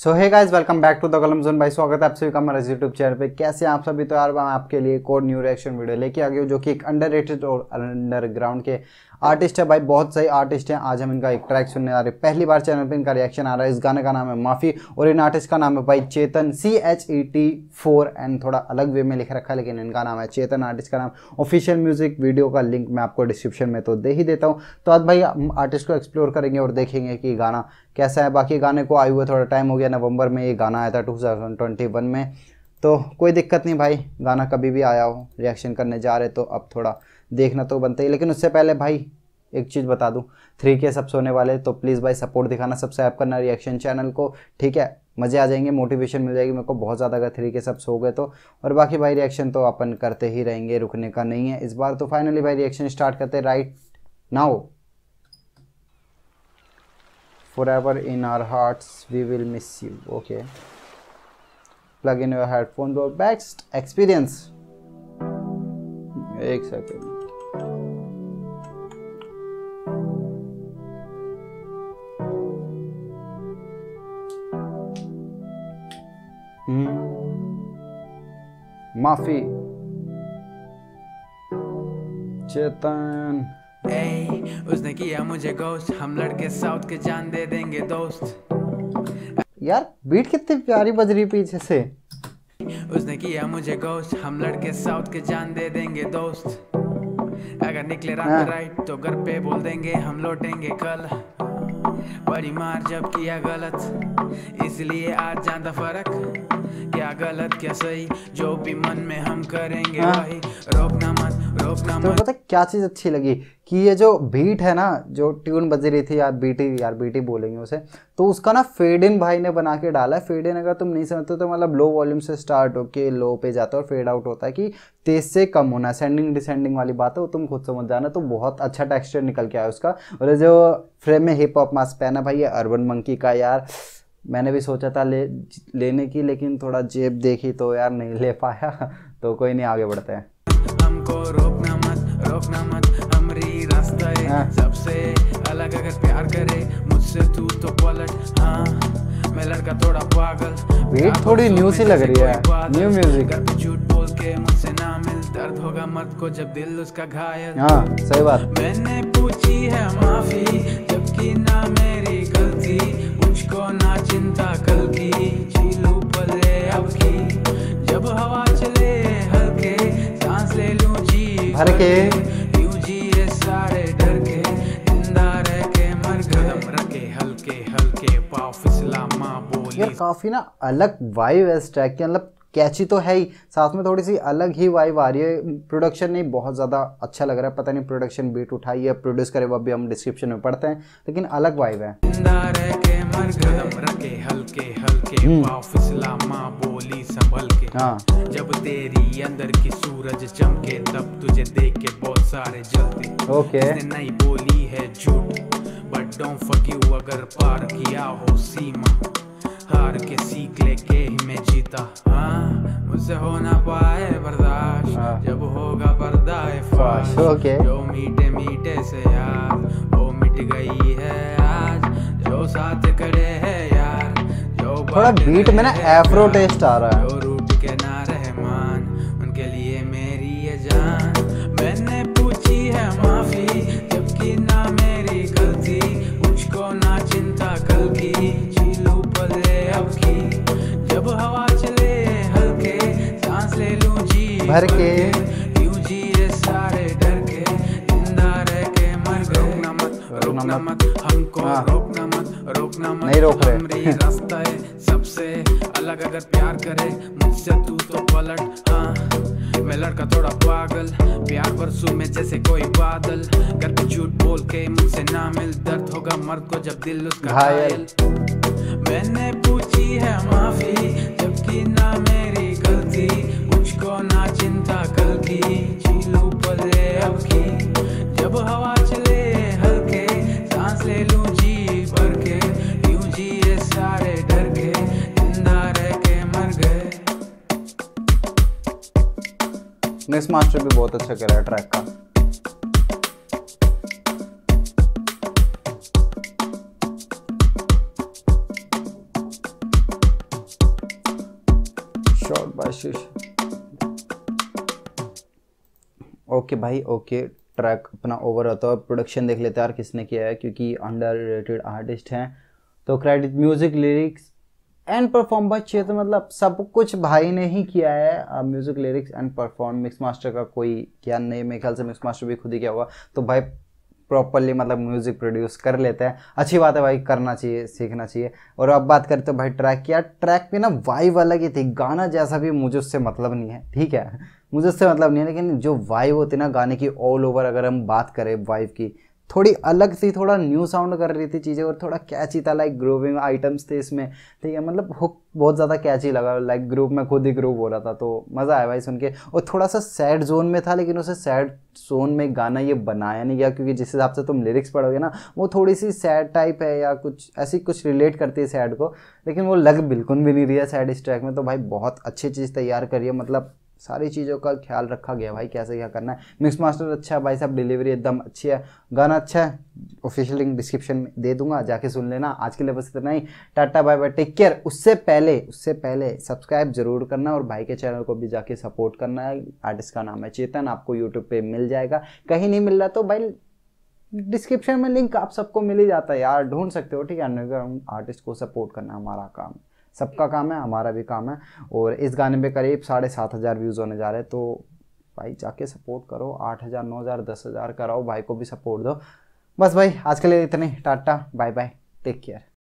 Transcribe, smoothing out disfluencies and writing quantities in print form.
So hey guys, welcome back to the Kalam zone. भाई स्वागत है आप सभी का हमारे यूट्यूब चैनल पे। कैसे हैं आप सभी? तो यार मैं आपके लिए एक और न्यू रिएक्शन वीडियो लेके आ गया हूँ, जो कि एक अंडररेटेड और अंडरग्राउंड के आर्टिस्ट है। भाई बहुत सही आर्टिस्ट हैं। आज हम इनका एक ट्रैक सुनने आ रहे हैं। पहली बार चैनल पे इनका रिएक्शन आ रहा है। इस गाने का नाम है माफ़ी और इन आर्टिस्ट का नाम है भाई चेतन, CHET4 एंड थोड़ा अलग वे में लिख रखा है, लेकिन इनका नाम है चेतन। आर्टिस्ट का नाम। ऑफिशियल म्यूजिक वीडियो का लिंक मैं आपको डिस्क्रिप्शन में तो दे ही देता हूँ। तो आज भाई आर्टिस्ट को एक्सप्लोर करेंगे और देखेंगे कि गाना कैसा है। बाकी गाने को आए हुए थोड़ा टाइम हो गया, नवंबर में ये गाना आया था 2021 में, तो कोई दिक्कत नहीं भाई, गाना कभी भी आया हो, रिएक्शन करने जा रहे तो अब थोड़ा देखना तो बनता ही। लेकिन उससे पहले भाई एक चीज़ बता दूं, 3K सब्स होने वाले, तो प्लीज़ भाई सपोर्ट दिखाना, सब्सक्राइब करना रिएक्शन चैनल को, ठीक है? मज़े आ जाएंगे, मोटिवेशन मिल जाएगी मेरे को बहुत ज़्यादा अगर 3K सब्स हो गए तो। और बाकी भाई रिएक्शन तो अपन करते ही रहेंगे, रुकने का नहीं है इस बार। तो फाइनली भाई रिएक्शन स्टार्ट करते right now. Forever in our hearts we will miss you. Okay. Plug in your headphone for best experience. एक सेकेंड। माफी चेतन। उसने किया मुझे गोस्ट, हम लड़के साउथ के जान दे देंगे दोस्त। यार बीट कितनी प्यारी बज रही पीछे से। उसने किया मुझे गोस्ट, हम लड़के साउथ के जान दे देंगे दोस्त। अगर निकले रात राइट तो घर पे बोल देंगे हम लौटेंगे कल। बड़ी मार जब किया गलत, इसलिए आज जानता फर्क, क्या गलत क्या सही, जो भी मन में हम करेंगे वही। रोकना मत रोकना मत। तो पता क्या चीज़ अच्छी लगी कि ये जो बीट है ना, जो ट्यून बज रही थी यार, बीटी बोलेंगे उसे, तो उसका ना फेड इन भाई ने बना के डाला है। फेड इन अगर तुम नहीं समझते तो मतलब लो वॉल्यूम से स्टार्ट होके लो पे जाता है और फेड आउट होता है कि तेज से कम होना, सेंडिंग डिसेंडिंग वाली बात है, वो तुम खुद समझ जाना। तो बहुत अच्छा टेक्सचर निकल के आया उसका। और जो फ्रेम में हिप हॉप मास्क पहना भाई, ये अर्बन मंकी का यार, मैंने भी सोचा था लेने की, लेकिन थोड़ा जेब देखी तो यार नहीं ले पाया। तो कोई नहीं, आगे बढ़ते हैं। हमको रोकना मत हमरी रास्ता है सबसे अलग, अगर प्यार करे मुझसे तू तो पलट। हाँ मैं लड़का थोड़ा पागल, बीट थोड़ी न्यू सी लग रही है, न्यू म्यूजिक। घर पे झूठ बोल के मुझसे ना मिल, दर्द होगा मर्द को जब दिल उसका घायल। हाँ सही बात। मैंने पूछी है माफी, जबकि ना मेरी गलती, मुझको ना चिंता कल की, जी लूं पले अब की, जब हवा चले हल्के सांस ले लूं जी भर के, यूं जिए सारे डर के, जिंदा रह के मर कदम रखे हल्के हल्के, पाँव फिसला माँ बोली। यार काफी ना अलग वाइब है इस ट्रैक की, मतलब कैची तो है ही, साथ में थोड़ी सी अलग ही वाइब आ रही है। प्रोडक्शन नहीं बहुत ज़्यादा अच्छा लग रहा है, पता नहीं प्रोडक्शन बीट उठाई है, प्रोड्यूस करे वो भी हम डिस्क्रिप्शन में पढ़ते हैं, लेकिन अलग वाइब है। जिंदा रह के मर कदम रखे हल्के हल्के, पाँव फिसला माँ बोली संभल के। हाँ जब तेरी अंदर की सूरज चमके, तब तुझे देख के बहुत सारे जलते। ओके। इसने नहीं बोली है झूठ, बट डोंट फॉरगिव अगर पार किया हो सीमा, हार के सीख लेके ही मैं जीता। हाँ मुझसे हो ना पाए बर्दाश्त, जब होगा पर्दाए फाश। ओके। जो मीठे मीठे से यार वो मिट गई है आज, जो साथ खड़े हैं यार, जो थोड़ा बीट में ना एफ्रो टेस्ट आ रहा है। जो रूठ के ना रहमान, उनके लिए मेरी ये जान। मैंने पूछी है माफी, जबकि ना मेरी गलती, मुझको ना चिंता कल की, जी लूं पले अब की, जब हवा चले हल्के सांस ले लूं जी भर के, यूं जिए सारे डर के, जिंदा रह के मर गए। रोकना मत हमको रोकना मत नहीं रोक रहे। हमरी रास्ता है सबसे अलग, अगर प्यार करे मुझसे तू तो पलट। हाँ मैं लड़का थोड़ा पागल, प्यार बरसों में जैसे कोई बादल, घर पे झूठ बोल के मुझसे ना मिल, दर्द होगा मर्द को जब दिल उसका घायल। मैंने पूछी है माफी, जबकि ना मेरी गलती, मुझको ना चिंता कल की, जी लूं पले अब की, जब हवा चले हल्के सांस ले लूं जी भर के, यूं जिए सारे डर के, जिंदा रह के मर गए। मिक्स मास्टर भी बहुत अच्छा कर रहा है ट्रैक का। Shot by Sheesh. ओके भाई ओके, ट्रैक अपना ओवर होता है। प्रोडक्शन देख लेते हैं यार किसने किया है, क्योंकि अंडररेटेड आर्टिस्ट हैं। तो credit music lyrics and perform by Chetan, मतलब सब कुछ भाई ने ही किया है। Music lyrics and perform, mix master का कोई क्या नहीं, मेरे ख्याल से मिक्स मास्टर भी खुद ही किया होगा। तो भाई प्रॉपरली मतलब म्यूजिक प्रोड्यूस कर लेते हैं, अच्छी बात है भाई, करना चाहिए, सीखना चाहिए। और अब बात करते हैं भाई ट्रैक की, यार ट्रैक पे ना वाइब अलग ही थी। गाना जैसा भी मुझे उससे मतलब नहीं है, ठीक है, मुझे उससे मतलब नहीं है, लेकिन जो वाइब होती ना गाने की ऑल ओवर, अगर हम बात करें वाइब की, थोड़ी अलग थी, थोड़ा न्यू साउंड कर रही थी चीज़ें, और थोड़ा कैची था, लाइक ग्रूविंग आइटम्स थे इसमें, ठीक है, मतलब हुक बहुत ज़्यादा कैची लगा, लाइक ग्रुप में खुद ही ग्रुप हो रहा था, तो मज़ा आया भाई सुन के। और थोड़ा सा सैड जोन में था, लेकिन उसे सैड जोन में गाना ये बनाया नहीं गया, क्योंकि जिस हिसाब से तुम लिरिक्स पढ़ोगे ना, वो थोड़ी सी सैड टाइप है या कुछ ऐसी कुछ रिलेट करती है सैड को, लेकिन वो लग बिल्कुल भी नहीं रही है सैड इस ट्रैक में। तो भाई बहुत अच्छी चीज़ तैयार करी है, मतलब सारी चीज़ों का ख्याल रखा गया भाई, कैसे क्या करना है। मिक्स मास्टर अच्छा है भाई साहब, डिलीवरी एकदम अच्छी है, गाना अच्छा है। ऑफिशियल लिंक डिस्क्रिप्शन में दे दूंगा, जाके सुन लेना। आज के लिए बस इतना ही, tata bye bye, take care. उससे पहले सब्सक्राइब जरूर करना, और भाई के चैनल को भी जाके सपोर्ट करना है। आर्टिस्ट का नाम है चेतन, आपको यूट्यूब पे मिल जाएगा, कहीं नहीं मिल रहा तो भाई डिस्क्रिप्शन में लिंक आप सबको मिल ही जाता है यार, ढूंढ सकते हो, ठीक है। अंडरग्राउंड आर्टिस्ट को सपोर्ट करना हमारा काम, सबका काम है, हमारा भी काम है। और इस गाने पे करीब 7,500 व्यूज़ होने जा रहे हैं, तो भाई जाके सपोर्ट करो, 8,000 9,000 10,000 कराओ, भाई को भी सपोर्ट दो। बस भाई आज के लिए इतने, tata bye bye, take care.